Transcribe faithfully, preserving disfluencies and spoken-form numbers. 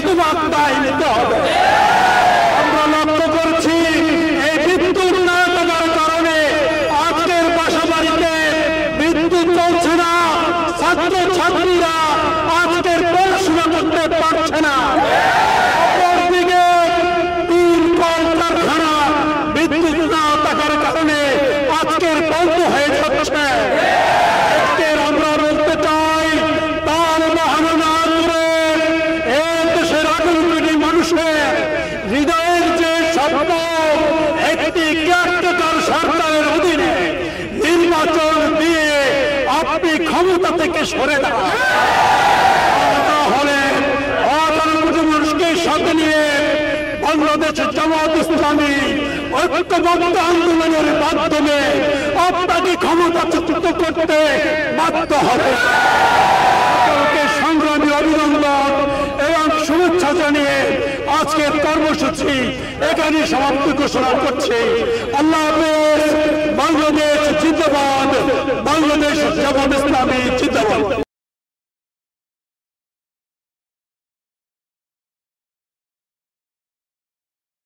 শতভাগ দায় নিতে হবে। আমরা লক্ষ্য করছি এই বিদ্যুৎ না থাকার কারণে আজকের বাসা বাড়িতে বিদ্যুৎ চলছে না, ছাত্র ছাত্রীরা আজকের পড়াশোনা করতে পারছে না। অপরদিকে তিন কলকারখানা বিদ্যুৎ না থাকার কারণে আজকের বন্ধ হয়ে যাচ্ছে। আজকের আমরা বলতে চাই তার বাহানা না করে এই দেশের আঠারো কোটি মানুষের হৃদয়ের যে স্বপ্ন একটি কেয়ারটেকার সরকারের অধীনে নির্বাচন দিয়ে আপনি ক্ষমতা থেকে সরে দাঁড়ান, তাহলে আঠারো কোটি মানুষকে সাথে নিয়ে বাংলাদেশের জামাত ইসলামী ঐক্যবদ্ধ আন্দোলনের মাধ্যমে আপনাকে ক্ষমতাচ্যুত করতে বাধ্য হবে। সকলকে সংগ্রামী অভিনন্দন এবং শুভেচ্ছা জানিয়ে আজকের কর্মসূচি এখানে সমাপ্তি ঘোষণা করছে। আল্লাহ হাফেজ। বাংলাদেশ জিন্দাবাদ, বাংলাদেশ জামাত ইসলামী জিন্দাবাদ।